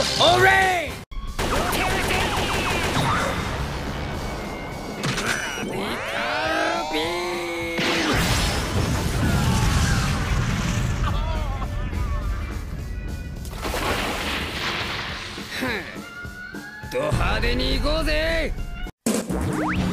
オレイ。ド派手に行こうぜ。